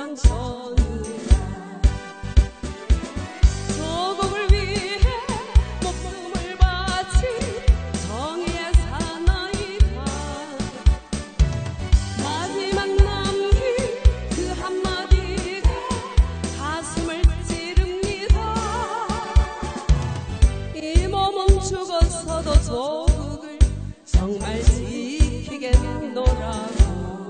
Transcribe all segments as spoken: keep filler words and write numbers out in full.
낭낭 전우야 조국을 위해 목숨을 바친 정의의 사나이다. 마지막 남긴 그 한마디가 가슴을 찌릅니다. 이 몸은 죽어서도 조국을 정말 지키겠노라고.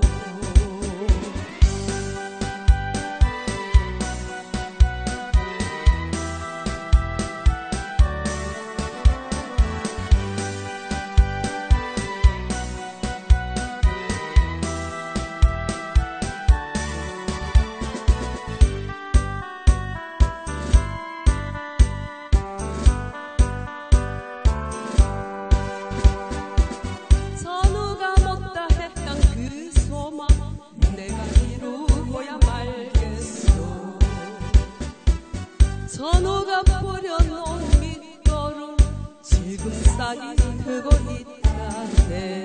전우가 버려놓은 밑거름 지금 싹이 크고 있다네.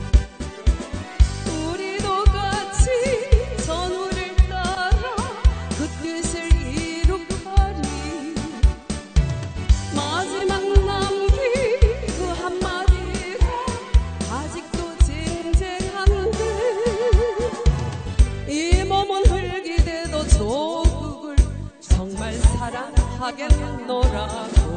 우리도 같이 전우를 따라 그 뜻을 이룩하리. 마지막 남긴 그 한마디가 아직도 쟁쟁한데 이 몸은 흙이 돼도 조국을 정말 사랑하겠노라고.